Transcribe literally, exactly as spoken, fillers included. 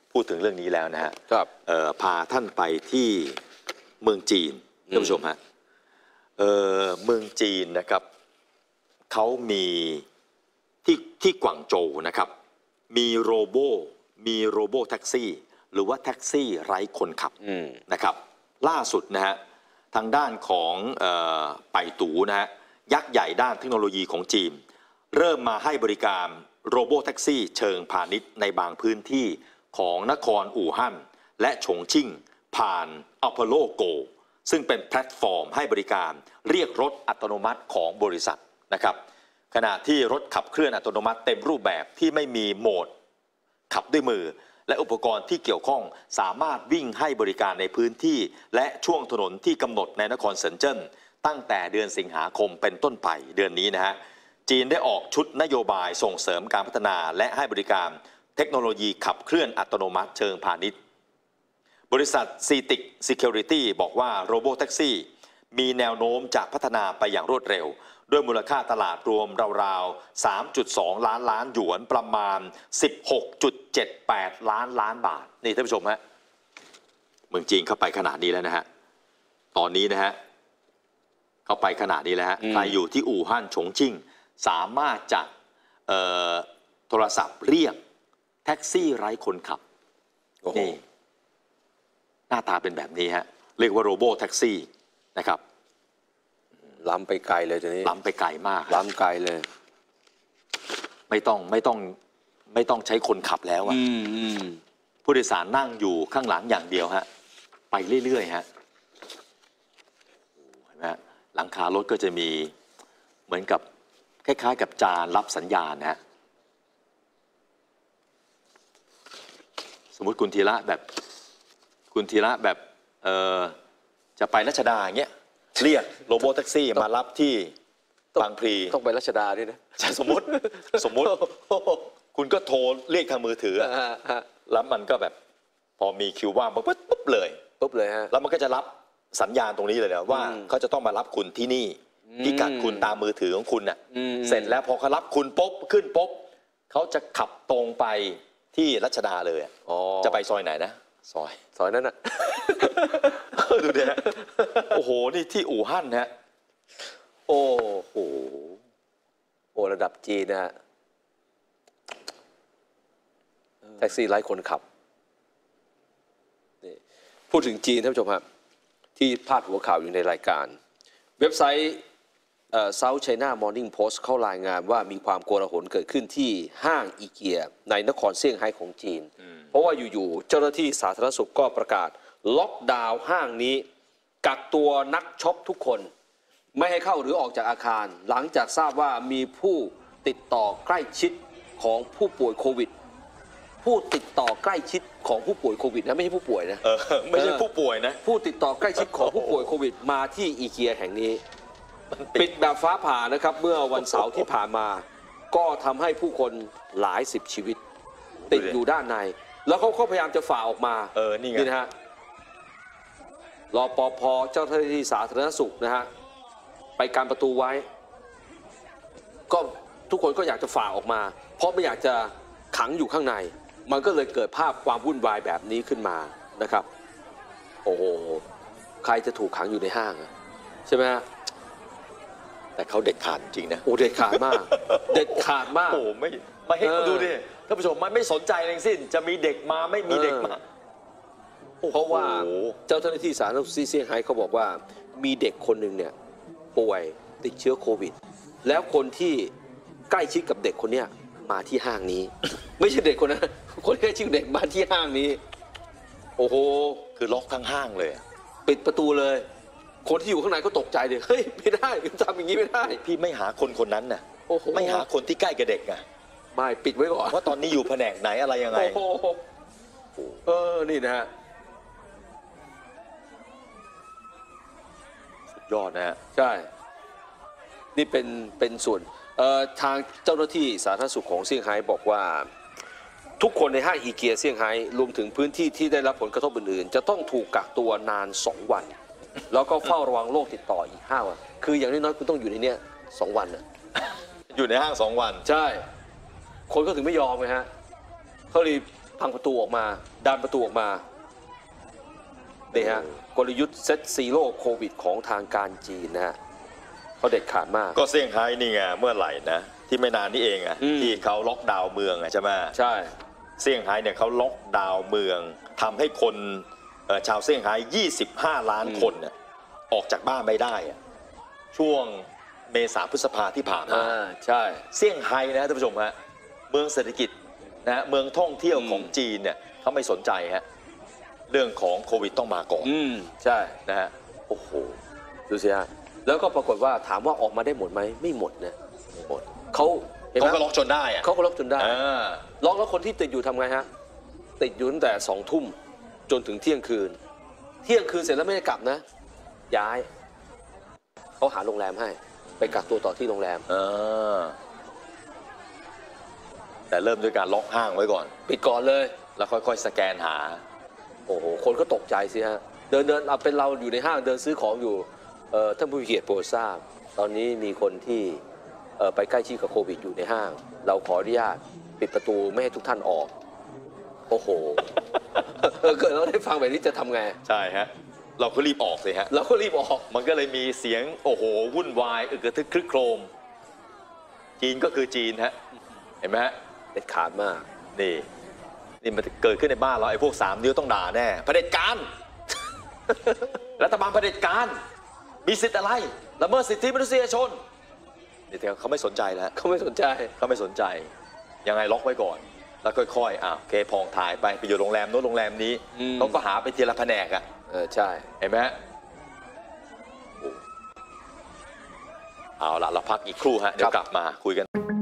พูดถึงเรื่องนี้แล้วนะฮะครับพาท่านไปที่เมืองจีนท่านผู้ชมฮะเเมืองจีนนะครับเขามีที่ที่กวางโจวนะครับมีโรโบมีโรโบแท็กซี่หรือว่าแท็กซี่ไร้คนขับนะครับล่าสุดนะฮะทางด้านของไปตู่นะฮะยักษ์ใหญ่ด้านเทคโนโลยีของจีนเริ่มมาให้บริการโรโบแท็กซี่เชิงพาณิชย์ในบางพื้นที่ของนครอู่ฮั่นและฉงชิ่งผ่านอพอลโลโกซึ่งเป็นแพลตฟอร์มให้บริการเรียกรถอัตโนมัติของบริษัทนะครับขณะที่รถขับเคลื่อนอัตโนมัติเต็มรูปแบบที่ไม่มีโหมดขับด้วยมือและอุปกรณ์ที่เกี่ยวข้องสามารถวิ่งให้บริการในพื้นที่และช่วงถนนที่กำหนดในนครเซินเจิ้นตั้งแต่เดือนสิงหาคมเป็นต้นไปเดือนนี้นะฮะจีนได้ออกชุดนโยบายส่งเสริมการพัฒนาและให้บริการเทคโนโลยีขับเคลื่อนอัตโนมัติเชิงพาณิชย์บริษัท ซี ที ไอ ซี Security บอกว่าโรโบแท็กซี่มีแนวโน้มจะพัฒนาไปอย่างรวดเร็วด้วยมูลค่าตลาดรวมราวๆ สามจุดสอง ล้านล้านหยวนประมาณ สิบหกจุดเจ็ดแปด ล้านล้านบาทนี่ท่านผู้ชมฮะเมืองจีนเข้าไปขนาดนี้แล้วนะฮะตอนนี้นะฮะเข้าไปขนาดนี้แล้วฮะใครอยู่ที่อู่ฮั่นฉงชิ่งสามารถจะโทรศัพท์เรียกแท็กซี่ไร้คนขับนี่หน้าตาเป็นแบบนี้ฮะเรียกว่าโรโบแท็กซี่นะครับล้ำไปไกลเลยทีนี้ล้ำไปไกลมากล้ำไกลเลยไม่ต้องไม่ต้องไม่ต้องใช้คนขับแล้วอะผู้โดยสารนั่งอยู่ข้างหลังอย่างเดียวฮะไปเรื่อยๆฮะเห็นไหมหลังคารถก็จะมีเหมือนกับคล้ายๆกับจานรับสัญญาณนะฮะสมมติคุณธีระแบบคุณธีระแบบเออจะไปรัชดาอย่างเงี้ยเรียกโรโบแท็กซี่มารับที่บางพลีต้องไปรัชดาด้วยนะสมมติสมมติคุณก็โทรเรียกทางมือถือแล้วมันก็แบบพอมีคิวว่างปุ๊บปุ๊บเลยปุ๊บเลยฮะแล้วมันก็จะรับสัญญาณตรงนี้เลยนะว่าเขาจะต้องมารับคุณที่นี่พิกัดคุณตามมือถือของคุณน่ะเสร็จแล้วพอเขารับคุณปุ๊บขึ้นปุ๊บเขาจะขับตรงไปที่รัชดาเลยจะไปซอยไหนนะซอยซอยนั้นน่ะดูดิฮะโอ้โหนี่ที่อู่ฮั่นฮะโอ้โหโอ้ระดับจีนนะฮะแท็กซี่ไร้คนขับนี่พูดถึงจีนท่านผู้ชมครับที่พาดหัวข่าวอยู่ในรายการเว็บไซต์ South China Morning Post เข้ารายงานว่ามีความโกลาหลเกิดขึ้นที่ห้างอีเกียในนครเซี่ยงไฮ้ของจีนเพราะว่าอยู่ๆเจ้าหน้าที่สาธารณสุขก็ประกาศล็อกดาวน์ห้างนี้กักตัวนักช็อปทุกคนไม่ให้เข้าหรือออกจากอาคารหลังจากทราบว่ามีผู้ติดต่อใกล้ชิดของผู้ป่วยโควิดผู้ติดต่อใกล้ชิดของผู้ป่วยโควิดนะไม่ใช่ผู้ป่วยนะไม่ใช่ผู้ป่วยนะผู้ติดต่อใกล้ชิดของผู้ป่วยโควิดมาที่อีเกียแห่งนี้ปิดแบบฟ้าผ่านะครับเมื่อวันเสาร์ที่ผ่านมาก็ทำให้ผู้คนหลายสิบชีวิตติดอยู่ด้านในแล้วเขาก็พยายามจะฝ่าออกมาเออนี่ไงนะฮะรปภ.เจ้าหน้าที่สาธารณสุขนะฮะไปกันประตูไว้ก็ทุกคนก็อยากจะฝ่าออกมาเพราะไม่อยากจะขังอยู่ข้างในมันก็เลยเกิดภาพความวุ่นวายแบบนี้ขึ้นมานะครับโอ้โหใครจะถูกขังอยู่ในห้างใช่ไหมฮะแต่เขาเด็ดขาดจริงนะโอ้เด็ดขาดมากเด็ดขาดมากโอ้ไม่ไม่ให้ดูดิท่านผู้ชมมันไม่สนใจทั้งสิ้นจะมีเด็กมาไม่มีเด็กมาเพราะว่าเจ้าหน้าที่สาธารณสุขเซี่ยงไฮ้เขาบอกว่ามีเด็กคนหนึ่งเนี่ยป่วยติดเชื้อโควิดแล้วคนที่ใกล้ชิดกับเด็กคนนี้มาที่ห้างนี้ไม่ใช่เด็กคนนั้นคนใกล้ชิดเด็กมาที่ห้างนี้โอ้โหคือล็อกทั้งห้างเลยปิดประตูเลยคนที่อยู่ข้างในก็ตกใจเลยเฮ้ยไม่ได้ทำอย่างนี้ไม่ได้พี่ไม่หาคนคนนั้นน่ะไม่หาคนที่ใกล้กับเด็กอ่ะไม่ปิดไว้ก่อนว่าตอนนี้อยู่แผนกไหนอะไรยังไงเออนี่นะฮะยอดนะฮะใช่นี่เป็นเป็นส่วนทางเจ้าหน้าที่สาธารณสุขของเซี่ยงไฮ้บอกว่าทุกคนในห้างอีเกียเซี่ยงไฮ้รวมถึงพื้นที่ที่ได้รับผลกระทบอื่นๆจะต้องถูกกักตัวนานสองวันแล้วก็เฝ้าระวังโรคติดต่ออีกห้าวันคืออย่างน้อยๆคุณต้องอยู่ในเนี้ยสองวันนะอยู่ในห้างสองวันใช่คนก็ถึงไม่ยอมไงฮะเขาเลยพังประตูออกมาดันประตูออกมานี่ฮะกลยุทธ์เซตซีโร่โควิดของทางการจีนนะฮะเขาเด็ดขาดมากก็เซี่ยงไฮ้นี่ไงเมื่อไหร่นะที่ไม่นานนี้เองอ่ะอืมที่เขาล็อกดาวน์เมืองอ่ะใช่ไหมใช่เซี่ยงไฮ้เนี่ยเขาล็อกดาวน์เมืองทำให้คนเอ่อชาวเซี่ยงไฮ้ยี่สิบห้าล้านคนเนี่ยออกจากบ้านไม่ได้อะช่วงเมษาพฤษภาที่ผ่านมาอ่าใช่เซี่ยงไฮ้นะท่านผู้ชมฮะเมืองเศรษฐกิจนะเมืองท่องเที่ยวของจีนเนี่ยเขาไม่สนใจฮะเรื่องของโควิดต้องมาก่อนอืมใช่นะฮะโอ้โหดูสิฮะแล้วก็ปรากฏว่าถามว่าออกมาได้หมดไหมไม่หมดนะไม่หมดเขาเห็นไหมเขาก็ล็อกจนได้อะเขาก็ล็อกจนได้เออล็อกแล้วคนที่ติดอยู่ทำไงฮะติดอยู่ตั้งแต่สองทุ่มจนถึงเที่ยงคืน เที่ยงคืนเสร็จแล้วไม่ได้กลับนะ ย้ายเขาหาโรงแรมให้ไปกักตัวต่อที่โรงแรมเออแต่เริ่มด้วยการล็อกห้างไว้ก่อนปิดก่อนเลยแล้วค่อยๆ สแกนหาโอ้โหคนก็ตกใจสิฮะเดินเดินเอาเป็นเราอยู่ในห้างเดินซื้อของอยู่เอ่อท่านผู้มีเกียรติโปรดทราบตอนนี้มีคนที่เอ่อไปใกล้ชิดกับโควิดอยู่ในห้าง เราขออนุญาตปิดประตูไม่ให้ทุกท่านออกโอ้โห เกิดเราได้ฟังแบบนี้จะทำไงใช่ฮะ เราก็รีบออกสิฮะเราก็รีบออกมันก็เลยมีเสียงโอ้โหวุ่นวายอึกกระทึกครึกโครม จีนก็คือจีนฮะ เห็นไหมฮะเด็ดขาดมากนี่ นี่มันเกิดขึ้นในบ้านเราไอ้พวกสามนิ้วต้องด่าแน่เผด็จการ รัฐบาลเผด็จการ มีสิทธิ์อะไรละเมิดสิทธิมนุษยชนนี่แต่เขาไม่สนใจแล้วเขาไม่สนใจเขาไม่สนใจ ยังไงล็อกไว้ก่อน แล้วค่อยๆอ่ะโอเคพองถ่ายไปไปอยู่โรงแรมโน้นโรงแรมนี้อืมเขาก็หาไปทีละแผนกอ่ะเออใช่เห็นไหมฮะโอ้เอาล่ะ เราพักอีกครู่ฮะ เดี๋ยวกลับมาคุยกัน